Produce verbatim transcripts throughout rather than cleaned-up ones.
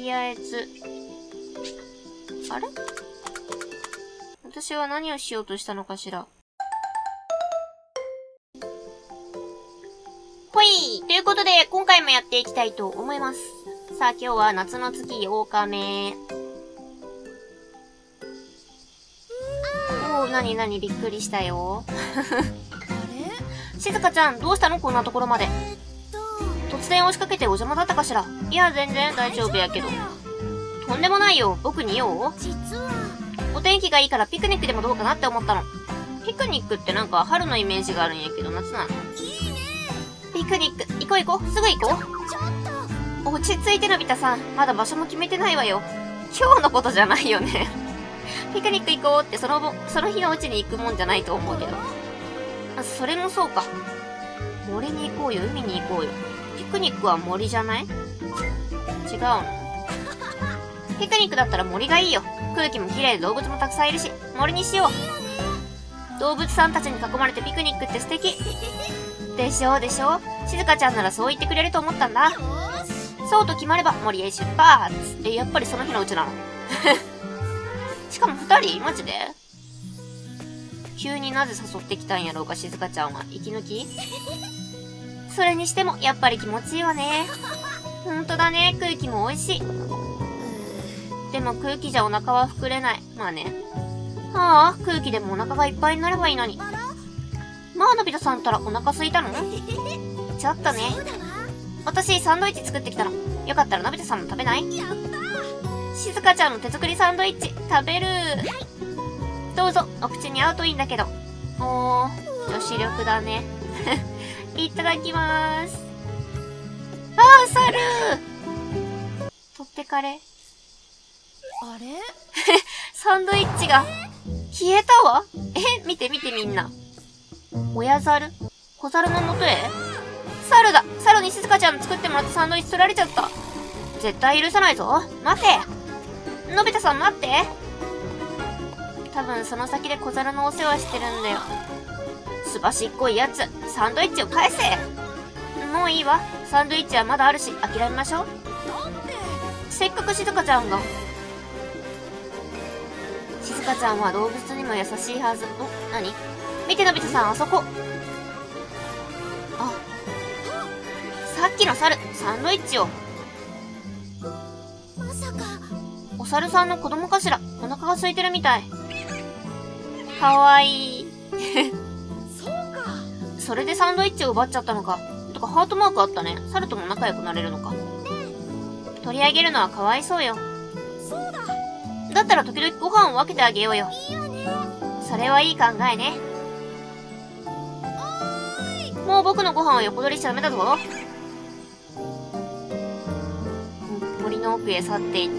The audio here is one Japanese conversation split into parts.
りあえず、あれ？私は何をしようとしたのかしら。ほい！ということで、今回もやっていきたいと思います。さあ、今日は夏の月ようかめ。おー、なになにびっくりしたよ。あれ？しずかちゃん、どうしたのこんなところまで。突然押しかけてお邪魔だったかしら。いや、全然大丈夫やけど。とんでもないよ。僕に用？実は。お天気がいいからピクニックでもどうかなって思ったの。ピクニックってなんか春のイメージがあるんやけど、夏なの？いいね。ピクニック、行こう行こう。すぐ行こう。ちょっと。落ち着いてのび太さん。まだ場所も決めてないわよ。今日のことじゃないよね。ピクニック行こうってその、その日のうちに行くもんじゃないと思うけど。あ、それもそうか。森に行こうよ、海に行こうよ。ピクニックは森じゃない？違うの？ピクニックだったら森がいいよ。空気も綺麗で動物もたくさんいるし、森にしよう。動物さんたちに囲まれてピクニックって素敵。でしょでしょ？しずかちゃんならそう言ってくれると思ったんだ。そうと決まれば森へ出発。え、やっぱりその日のうちなの？しかも二人？マジで？急になぜ誘ってきたんやろうか、しずかちゃんは。息抜き？それにしても、やっぱり気持ちいいわね。ほんとだね、空気も美味しい。でも空気じゃお腹は膨れない。まあね。はあ、空気でもお腹がいっぱいになればいいのに。まあ、のび太さんったらお腹空いたの？ちょっとね。私、サンドイッチ作ってきたの。よかったらのび太さんも食べない？しずかちゃんの手作りサンドイッチ、食べる。どうぞ、お口に合うといいんだけど。おー、女子力だね。いただきまーす。あー、猿！取ってかれ。あれ？サンドイッチが消えたわ。え、見て見てみんな。親猿？小猿の元へ？猿だ！猿にしずかちゃんの作ってもらったサンドイッチ取られちゃった。絶対許さないぞ。待て！のび太さん待って。多分その先で小猿のお世話してるんだよ。すばしっこいやつ、サンドイッチを返せ。もういいわ。サンドイッチはまだあるし、諦めましょう。せっかくしずかちゃんが。しずかちゃんは動物にも優しいはず。お、なに？見てのび太さん、あそこ。あ、さっきの猿、サンドイッチを。まさか。お猿さんの子供かしら。お腹が空いてるみたい。かわいい。そうか。それでサンドイッチを奪っちゃったのか。とかハートマークあったね。猿とも仲良くなれるのか。取り上げるのはかわいそうよ。そうだ。だったら時々ご飯を分けてあげようよ。いいよね。それはいい考えね。もう僕のご飯を横取りしちゃダメだぞ。森の奥へ去っていった。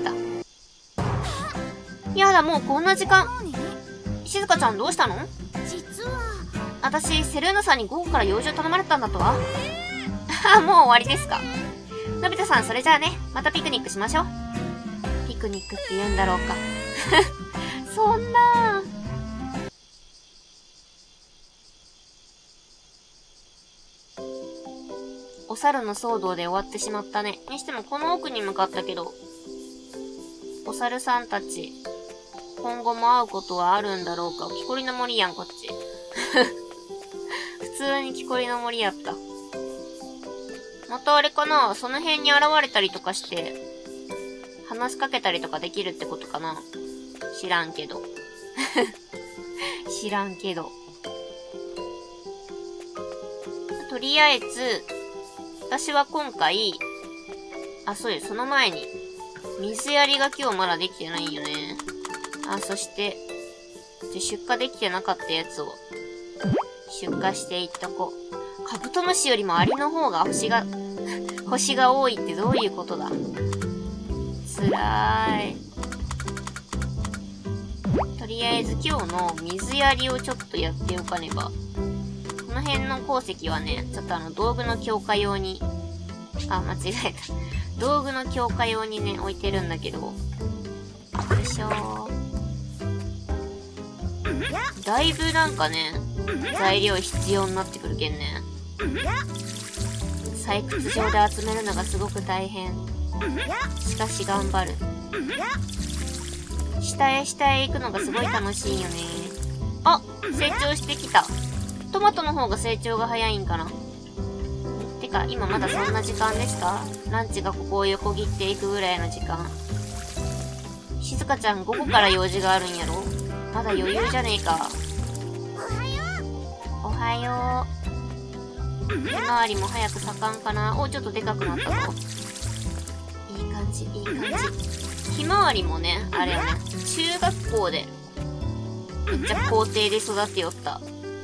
やだ、もうこんな時間。しずかちゃんどうしたの？実は。私、セルーナさんに午後から用事を頼まれたんだとは。あ、もう終わりですか。のび太さん、それじゃあね、またピクニックしましょう。ピクニックって言うんだろうか。そんなー。お猿の騒動で終わってしまったね。にしてもこの奥に向かったけど、お猿さんたち、今後も会うことはあるんだろうか。木こりの森やん、こっち。普通に木こりの森やった。またあれかな？その辺に現れたりとかして、話しかけたりとかできるってことかな？知らんけど。知らんけど。とりあえず、私は今回、あ、そうよ、その前に、水やりが今日まだできてないよね。あ、そして、じゃ出荷できてなかったやつを、出荷していった子。カブトムシよりもアリの方が星が、星が多いってどういうことだ？つらーい。とりあえず今日の水やりをちょっとやっておかねば。この辺の鉱石はね、ちょっとあの道具の強化用に、あ、間違えた。道具の強化用にね、置いてるんだけど。よいしょー。だいぶなんかね、材料必要になってくるけんね。採掘場で集めるのがすごく大変。 しかし頑張る。下へ下へ行くのがすごい楽しいよね。あ、成長してきた。トマトの方が成長が早いんかな。てか、今まだそんな時間ですか？ランチがここを横切っていくぐらいの時間。静香ちゃん午後から用事があるんやろ？まだ余裕じゃねえか。おはよう。ひまわりも早く咲かんかな。お、ちょっとでかくなったぞ。いい感じ、いい感じ。ひまわりもね、あれよね、中学校で、めっちゃ校庭で育ってよった。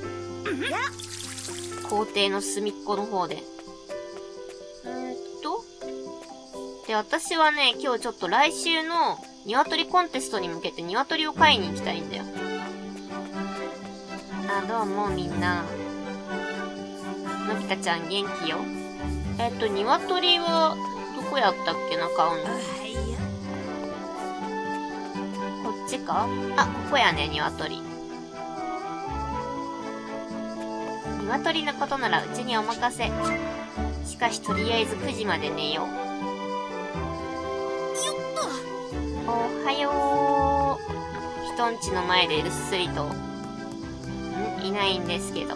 校庭の隅っこの方で。うーんと。で、私はね、今日ちょっと来週の鶏コンテストに向けて鶏を買いに行きたいんだよ。あ、どうもみんな。のび太ちゃん元気よ。えっと、鶏は、どこやったっけな、買うの。こっちか？あ、ここやね、鶏。鶏のことならうちにお任せ。しかしとりあえずくじまで寝よう。おはよう。人んちの前でぐっすりと。ん？いないんですけど。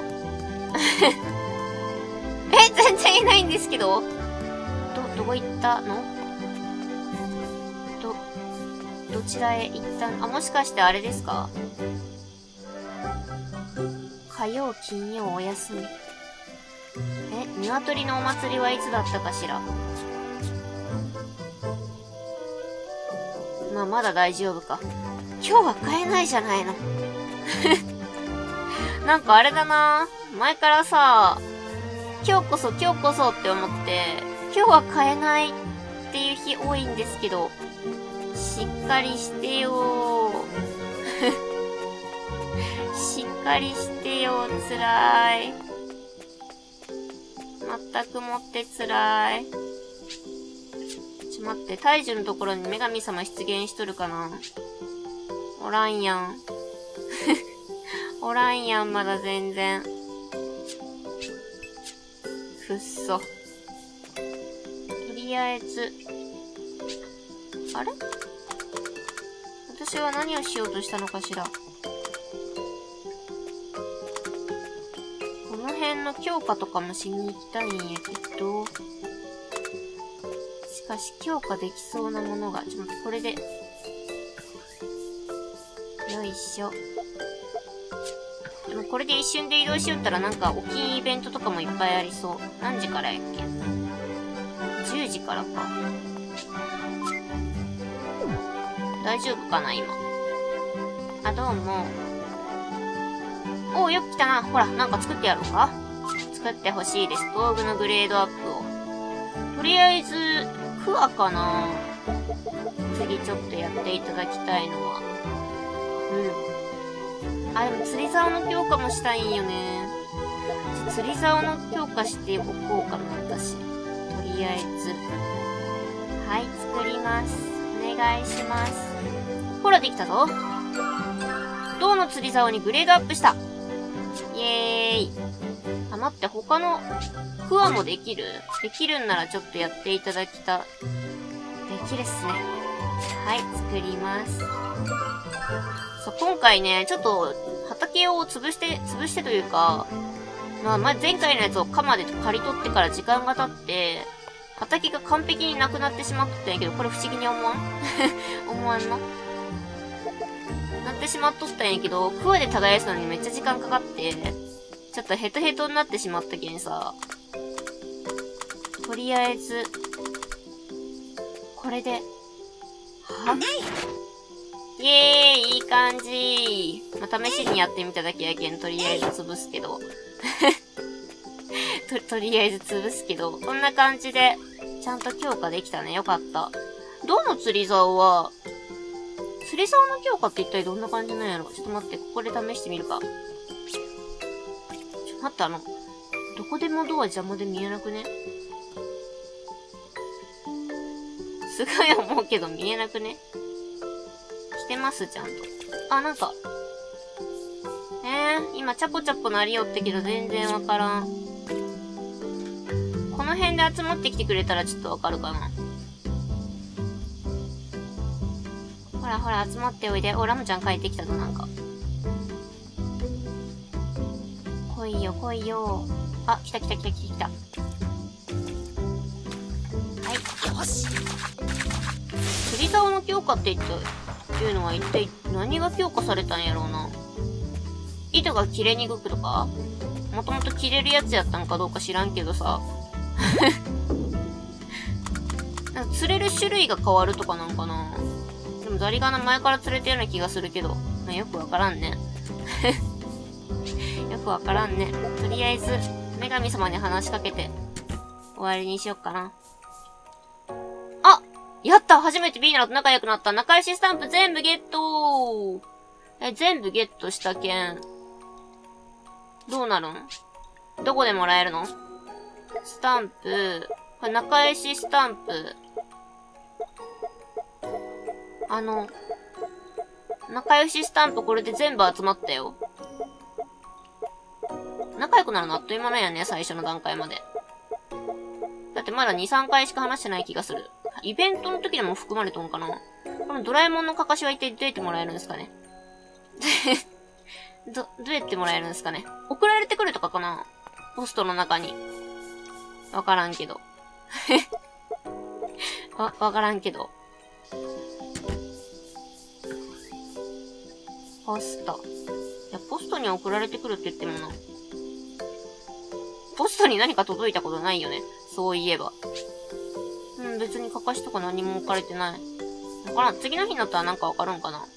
え、全然いないんですけど？ど、どこ行ったの？ど、どちらへ行ったの？あ、もしかしてあれですか？火曜、金曜お休み。え、鶏のお祭りはいつだったかしら？まあ、まだ大丈夫か。今日は買えないじゃないの。なんかあれだな。前からさ、今日こそ今日こそって思って、今日は買えないっていう日多いんですけど、しっかりしてよしっかりしてよ、つらい。まったくもってつらい。ちょ待って、大樹のところに女神様出現しとるかな？おらんやん。おらんやん、まだ全然。くっそ。とりあえず。あれ？私は何をしようとしたのかしら。この辺の強化とかもしに行きたいんやけど。しかし強化できそうなものが、ちょっと待って、これで。よいしょ。でもこれで一瞬で移動しよったらなんか大きいイベントとかもいっぱいありそう。何時からやっけ？ じゅう 時からか。大丈夫かな今。あ、どうも。おう、よく来たな。ほら、なんか作ってやろうか？作ってほしいです。道具のグレードアップを。とりあえず、クワかな？次ちょっとやっていただきたいのは。うん。あ、でも釣り竿の強化もしたいんよね。釣り竿の強化しておこうかな、私。とりあえず。はい、作ります。お願いします。ほら、できたぞ。銅の釣り竿にグレードアップした。イエーイ。あ、待って、他のクワもできる？できるんならちょっとやっていただきた。できるっすね。はい、作ります。そう、今回ね、ちょっと畑を潰して、潰してというか、まあ、ま、前回のやつを鎌で刈り取ってから時間が経って、畑が完璧になくなってしまったんやけど、これ不思議に思わん思わんのなってしまっとったんやけど、クワで耕すのにめっちゃ時間かかって、ちょっとヘトヘトになってしまったけんさ、とりあえず、これで、はイエーイ、いい感じ。まあ、試しにやってみただけやけん、とりあえず潰すけど。と、とりあえず潰すけど、こんな感じで、ちゃんと強化できたね。よかった。どの釣り竿は、釣り竿の強化って一体どんな感じなんやろ？ちょっと待って、ここで試してみるか。ちょ、待って、あの、どこでもドア邪魔で見えなくね？すごい思うけど見えなくね？してますちゃんと。あ、なんか。えー、今チャポチャポなりよってけど全然わからん。この辺で集まってきてくれたらちょっとわかるかな。 ほらほら、集まっておいで。お、ラムちゃん帰ってきたぞ、なんか。来いよ、来いよ。あ、来た来た来た来た来た。はい、よし。釣り竿の強化って言ったっていうのは一体何が強化されたんやろうな。糸が切れにくくとかもともと切れるやつやったんかどうか知らんけどさ。なんか釣れる種類が変わるとかなんかな。でもザリガニ前から釣れてるような気がするけど。まあ、よくわからんね。よくわからんね。とりあえず、女神様に話しかけて、終わりにしよっかな。あ、やった、初めてビーナと仲良くなった。仲良しスタンプ全部ゲット。え、全部ゲットしたけん。どうなるん？どこでもらえるの？スタンプ。これ仲良しスタンプ。あの、仲良しスタンプこれで全部集まったよ。仲良くなるのあっという間なんやね、最初の段階まで。だってまだに、さんかいしか話してない気がする。イベントの時でも含まれとんかな。このドラえもんのかかしは一体どうやってもらえるんですかね。ど、どうやってもらえるんですかね。送られてくるとかかな、ポストの中に。わからんけど。わ、わからんけど。ポスト。いや、ポストに送られてくるって言ってもな。ポストに何か届いたことないよね。そういえば。うん、別にかかしとか何も置かれてない。わからん。次の日になったらなんかわかるんかな。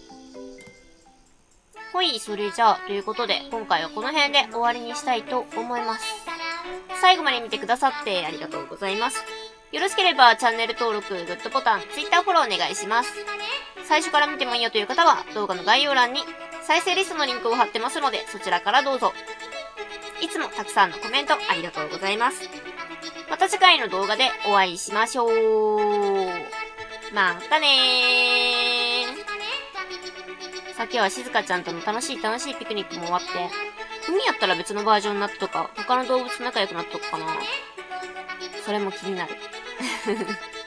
ほい、それじゃあ、ということで、今回はこの辺で終わりにしたいと思います。最後まで見てくださってありがとうございます。よろしければチャンネル登録、グッドボタン、Twitter フォローお願いします。最初から見てもいいよという方は、動画の概要欄に再生リストのリンクを貼ってますので、そちらからどうぞ。いつもたくさんのコメントありがとうございます。また次回の動画でお会いしましょう。またねー。さっきは静香ちゃんとの楽しい楽しいピクニックも終わって、海やったら別のバージョンになったとか、他の動物と仲良くなったとかかな。それも気になる。